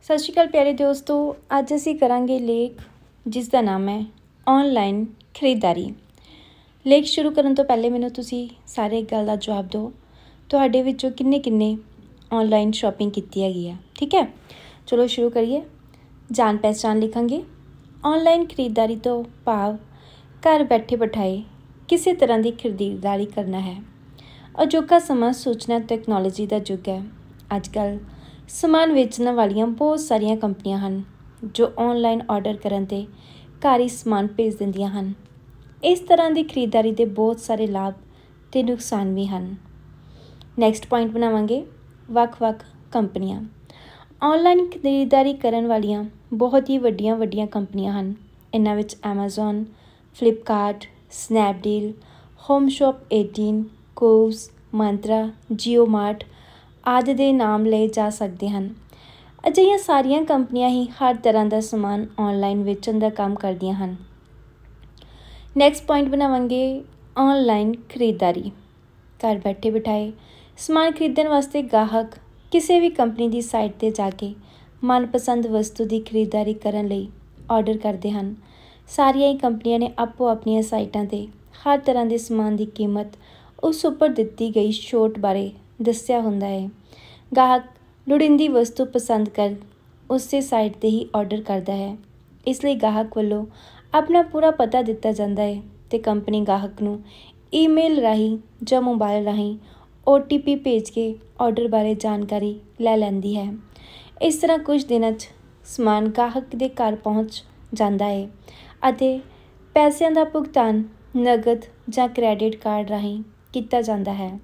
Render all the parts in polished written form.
ਸਤਿ ਸ਼੍ਰੀ ਅਕਾਲ ਪਿਆਰੇ ਦੋਸਤੋ। ਅੱਜ ਅਸੀਂ ਕਰਾਂਗੇ ਲੇਖ ਜਿਸ ਦਾ ਨਾਮ ਹੈ ਔਨਲਾਈਨ ਖਰੀਦਦਾਰੀ। ਲੇਖ ਸ਼ੁਰੂ ਕਰਨ ਤੋਂ ਪਹਿਲੇ ਮੈਨੂੰ ਤੁਸੀਂ ਸਾਰੇ ਇੱਕ ਗੱਲ ਦਾ ਜਵਾਬ ਦਿਓ, ਤੁਹਾਡੇ ਵਿੱਚੋਂ ਕਿੰਨੇ ਔਨਲਾਈਨ ਸ਼ਾਪਿੰਗ ਕੀਤੀ ਹੈਗੀ ਆ। ਠੀਕ ਹੈ, ਚਲੋ ਸ਼ੁਰੂ ਕਰੀਏ। ਜਾਣ ਪਹਿਚਾਣ ਲਿਖਾਂਗੇ। ਔਨਲਾਈਨ ਖਰੀਦਦਾਰੀ ਤੋਂ ਭਾਵ ਘਰ ਬੈਠੇ ਬਿਠਾਏ ਕਿਸੇ ਤਰ੍ਹਾਂ ਦੀ ਖਰੀਦਦਾਰੀ ਕਰਨਾ ਹੈ। ਅਜੋਕਾ ਸਮਾਂ ਸੂਚਨਾ ਟੈਕਨੋਲੋਜੀ ਦਾ ਯੁੱਗ ਹੈ। ਅੱਜ ਕੱਲ੍ਹ ਸਮਾਨ ਵੇਚਣ ਵਾਲੀਆਂ ਬਹੁਤ ਸਾਰੀਆਂ ਕੰਪਨੀਆਂ ਹਨ ਜੋ ਔਨਲਾਈਨ ਆਰਡਰ ਕਰਨ 'ਤੇ ਘਰ ਹੀ ਸਮਾਨ ਭੇਜ ਦਿੰਦੀਆਂ ਹਨ। ਇਸ ਤਰ੍ਹਾਂ ਦੀ ਖਰੀਦਦਾਰੀ ਦੇ ਬਹੁਤ ਸਾਰੇ ਲਾਭ ਅਤੇ ਨੁਕਸਾਨ ਵੀ ਹਨ। ਨੈਕਸਟ ਪੁਆਇੰਟ ਬਣਾਵਾਂਗੇ ਵੱਖ-ਵੱਖ ਕੰਪਨੀਆਂ। ਔਨਲਾਈਨ ਖਰੀਦਦਾਰੀ ਕਰਨ ਵਾਲੀਆਂ ਬਹੁਤ ਹੀ ਵੱਡੀਆਂ ਕੰਪਨੀਆਂ ਹਨ। ਇਹਨਾਂ ਵਿੱਚ Amazon, Flipkart, Snapdeal, HomeShop 18, Koovs, Myntra, JioMart ਆਦਿ ਦੇ ਨਾਮ ਲਏ ਜਾ ਸਕਦੇ ਹਨ। ਅਜਿਹੀਆਂ ਸਾਰੀਆਂ ਕੰਪਨੀਆਂ ਹੀ ਹਰ ਤਰ੍ਹਾਂ ਦਾ ਸਮਾਨ ਔਨਲਾਈਨ ਵੇਚਣ ਦਾ ਕੰਮ ਕਰਦੀਆਂ ਹਨ। ਨੈਕਸਟ ਪੁਆਇੰਟ ਬਣਾਵਾਂਗੇ ਔਨਲਾਈਨ ਖਰੀਦਦਾਰੀ। ਘਰ ਬੈਠੇ ਬਿਠਾਏ ਸਮਾਨ ਖਰੀਦਣ ਵਾਸਤੇ ਗਾਹਕ ਕਿਸੇ ਵੀ ਕੰਪਨੀ ਦੀ ਸਾਈਟ 'ਤੇ ਜਾ ਕੇ ਮਨਪਸੰਦ ਵਸਤੂ ਦੀ ਖਰੀਦਦਾਰੀ ਕਰਨ ਲਈ ਆਰਡਰ ਕਰਦੇ ਹਨ। ਸਾਰੀਆਂ ਹੀ ਕੰਪਨੀਆਂ ਨੇ ਆਪੋ ਆਪਣੀਆਂ ਸਾਈਟਾਂ 'ਤੇ ਹਰ ਤਰ੍ਹਾਂ ਦੇ ਸਮਾਨ ਦੀ ਕੀਮਤ ਉਸ ਉੱਪਰ ਦਿੱਤੀ ਗਈ ਛੋਟ ਬਾਰੇ ਦੱਸਿਆ ਹੁੰਦਾ ਹੈ। ਗਾਹਕ ਲੋੜੀਂਦੀ ਵਸਤੂ ਪਸੰਦ ਕਰ ਉਸੇ ਸਾਈਟ 'ਤੇ ਹੀ ਆਰਡਰ ਕਰਦਾ ਹੈ। ਇਸ ਲਈ ਗਾਹਕ ਵੱਲੋਂ ਆਪਣਾ ਪੂਰਾ ਪਤਾ ਦਿੱਤਾ ਜਾਂਦਾ ਹੈ ਅਤੇ ਕੰਪਨੀ ਗਾਹਕ ਨੂੰ ਈਮੇਲ ਰਾਹੀਂ ਜਾਂ ਮੋਬਾਈਲ ਰਾਹੀਂ OTP ਭੇਜ ਕੇ ਆਰਡਰ ਬਾਰੇ ਜਾਣਕਾਰੀ ਲੈ ਲੈਂਦੀ ਹੈ। ਇਸ ਤਰ੍ਹਾਂ ਕੁਝ ਦਿਨਾਂ 'ਚ ਸਮਾਨ ਗਾਹਕ ਦੇ ਘਰ ਪਹੁੰਚ ਜਾਂਦਾ ਹੈ ਅਤੇ ਪੈਸਿਆਂ ਦਾ ਭੁਗਤਾਨ ਨਕਦ ਜਾਂ ਕ੍ਰੈਡਿਟ ਕਾਰਡ ਰਾਹੀਂ ਕੀਤਾ ਜਾਂਦਾ ਹੈ।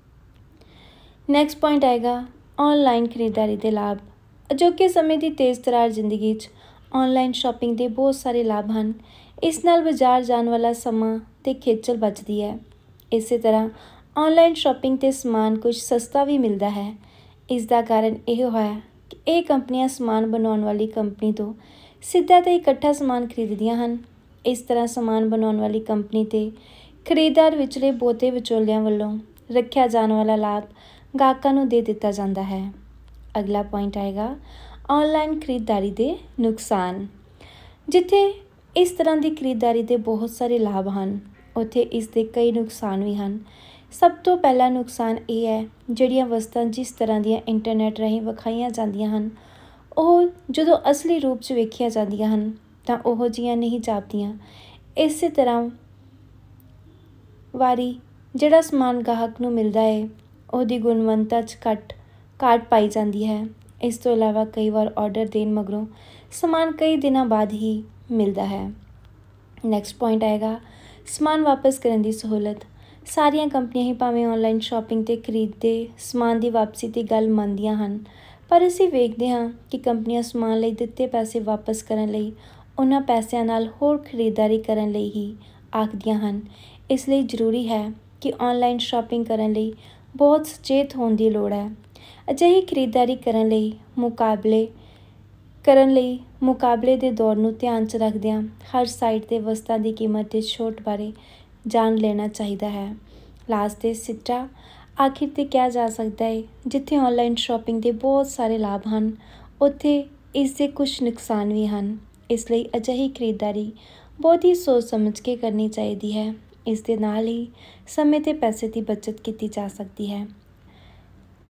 ਨੈਕਸਟ ਪੁਆਇੰਟ ਆਏਗਾ ਔਨਲਾਈਨ ਖਰੀਦਦਾਰੀ ਦੇ ਲਾਭ। ਅਜੋਕੇ ਸਮੇਂ ਦੀ ਤੇਜ਼ ਤਰਾਰ ਜ਼ਿੰਦਗੀ 'ਚ ਔਨਲਾਈਨ ਸ਼ਾਪਿੰਗ ਦੇ ਬਹੁਤ ਸਾਰੇ ਲਾਭ ਹਨ। ਇਸ ਨਾਲ ਬਾਜ਼ਾਰ ਜਾਣ ਵਾਲਾ ਸਮਾਂ ਅਤੇ ਖੇਚਲ ਬਚਦੀ ਹੈ। ਇਸੇ ਤਰ੍ਹਾਂ ਔਨਲਾਈਨ ਸ਼ਾਪਿੰਗ 'ਤੇ ਸਮਾਨ ਕੁਝ ਸਸਤਾ ਵੀ ਮਿਲਦਾ ਹੈ। ਇਸ ਦਾ ਕਾਰਨ ਇਹ ਹੈ ਕਿ ਇਹ ਕੰਪਨੀਆਂ ਸਮਾਨ ਬਣਾਉਣ ਵਾਲੀ ਕੰਪਨੀ ਤੋਂ ਸਿੱਧਾ ਅਤੇ ਇਕੱਠਾ ਸਮਾਨ ਖਰੀਦਦੀਆਂ ਹਨ। ਇਸ ਤਰ੍ਹਾਂ ਸਮਾਨ ਬਣਾਉਣ ਵਾਲੀ ਕੰਪਨੀ 'ਤੇ ਖਰੀਦਦਾਰ ਵਿਚਲੇ ਬਹੁਤੇ ਵਿਚੋਲਿਆਂ ਵੱਲੋਂ ਰੱਖਿਆ ਜਾਣ ਵਾਲਾ ਲਾਭ ਗਾਹਕਾਂ ਨੂੰ ਦੇ ਦਿੱਤਾ ਜਾਂਦਾ ਹੈ। ਅਗਲਾ ਪੁਆਇੰਟ ਆਏਗਾ ਔਨਲਾਈਨ ਖਰੀਦਦਾਰੀ ਦੇ ਨੁਕਸਾਨ। ਜਿੱਥੇ ਇਸ ਤਰ੍ਹਾਂ ਦੀ ਖਰੀਦਦਾਰੀ ਦੇ ਬਹੁਤ ਸਾਰੇ ਲਾਭ ਹਨ, ਉੱਥੇ ਇਸ ਦੇ ਕਈ ਨੁਕਸਾਨ ਵੀ ਹਨ। ਸਭ ਤੋਂ ਪਹਿਲਾ ਨੁਕਸਾਨ ਇਹ ਹੈ, ਜਿਹੜੀਆਂ ਵਸਤਾਂ ਜਿਸ ਤਰ੍ਹਾਂ ਦੀਆਂ ਇੰਟਰਨੈਟ ਰਾਹੀਂ ਵਿਖਾਈਆਂ ਜਾਂਦੀਆਂ ਹਨ, ਉਹ ਜਦੋਂ ਅਸਲੀ ਰੂਪ 'ਚ ਵੇਖੀਆਂ ਜਾਂਦੀਆਂ ਹਨ ਤਾਂ ਉਹੋ ਜਿਹੀਆਂ ਨਹੀਂ ਜਾਪਦੀਆਂ। ਇਸੇ ਤਰ੍ਹਾਂ ਜਿਹੜਾ ਸਮਾਨ ਗਾਹਕ ਨੂੰ ਮਿਲਦਾ ਹੈ ਉਹਦੀ ਗੁਣਵੱਤਾ 'ਚ ਘਾਟ ਪਾਈ ਜਾਂਦੀ ਹੈ। ਇਸ ਤੋਂ ਇਲਾਵਾ ਕਈ ਵਾਰ ਆਰਡਰ ਦੇਣ ਮਗਰੋਂ ਸਮਾਨ ਕਈ ਦਿਨਾਂ ਬਾਅਦ ਹੀ ਮਿਲਦਾ ਹੈ। ਨੈਕਸਟ ਪੁਆਇੰਟ ਆਏਗਾ ਸਮਾਨ ਵਾਪਸ ਕਰਨ ਦੀ ਸਹੂਲਤ। ਸਾਰੀਆਂ ਕੰਪਨੀਆਂ ਹੀ ਭਾਵੇਂ ਔਨਲਾਈਨ ਸ਼ਾਪਿੰਗ 'ਤੇ ਖਰੀਦੇ ਸਮਾਨ ਦੀ ਵਾਪਸੀ ਦੀ ਗੱਲ ਮੰਨਦੀਆਂ ਹਨ, ਪਰ ਅਸੀਂ ਵੇਖਦੇ ਹਾਂ ਕਿ ਕੰਪਨੀਆਂ ਸਮਾਨ ਲਈ ਦਿੱਤੇ ਪੈਸੇ ਵਾਪਸ ਕਰਨ ਲਈ ਉਹਨਾਂ ਪੈਸਿਆਂ ਨਾਲ ਹੋਰ ਖਰੀਦਦਾਰੀ ਕਰਨ ਲਈ ਹੀ ਆਖਦੀਆਂ ਹਨ। ਇਸ ਲਈ ਜ਼ਰੂਰੀ ਹੈ ਕਿ ਔਨਲਾਈਨ ਸ਼ਾਪਿੰਗ ਕਰਨ ਲਈ ਬਹੁਤ ਸੁਚੇਤ ਹੋਣ ਦੀ ਲੋੜ ਹੈ। ਅਜਿਹੀ ਖਰੀਦਦਾਰੀ ਕਰਨ ਲਈ ਮੁਕਾਬਲੇ ਦੇ ਦੌਰ ਨੂੰ ਧਿਆਨ 'ਚ ਰੱਖਦਿਆਂ ਹਰ ਸਾਈਟ 'ਤੇ ਵਸਤਾਂ ਦੀ ਕੀਮਤ ਦੇ ਛੋਟ ਬਾਰੇ ਜਾਣ ਲੈਣਾ ਚਾਹੀਦਾ ਹੈ। ਲਾਸਟ 'ਤੇ ਸਿੱਟਾ ਆਖਿਰ 'ਤੇ ਕਿਹਾ ਜਾ ਸਕਦਾ ਹੈ, ਜਿੱਥੇ ਔਨਲਾਈਨ ਸ਼ਾਪਿੰਗ ਦੇ ਬਹੁਤ ਸਾਰੇ ਲਾਭ ਹਨ, ਉੱਥੇ ਇਸ ਦੇ ਕੁਝ ਨੁਕਸਾਨ ਵੀ ਹਨ। ਇਸ ਲਈ ਅਜਿਹੀ ਖਰੀਦਦਾਰੀ ਬਹੁਤ ਹੀ ਸੋਚ ਸਮਝ ਕੇ ਕਰਨੀ ਚਾਹੀਦੀ ਹੈ। ਇਸ ਦੇ ਨਾਲ ਹੀ ਸਮੇਂ ਅਤੇ ਪੈਸੇ ਦੀ ਬੱਚਤ ਕੀਤੀ ਜਾ ਸਕਦੀ ਹੈ।